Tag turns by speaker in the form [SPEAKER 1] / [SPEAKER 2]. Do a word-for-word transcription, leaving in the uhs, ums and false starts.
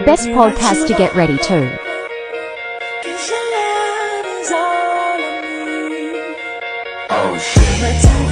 [SPEAKER 1] Best podcast to get ready to.
[SPEAKER 2] Oh shit.